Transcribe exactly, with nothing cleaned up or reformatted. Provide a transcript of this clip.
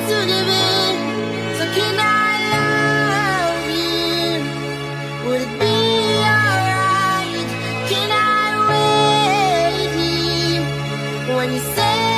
to give in. So can I love you? Would it be alright? Can I wait here when you say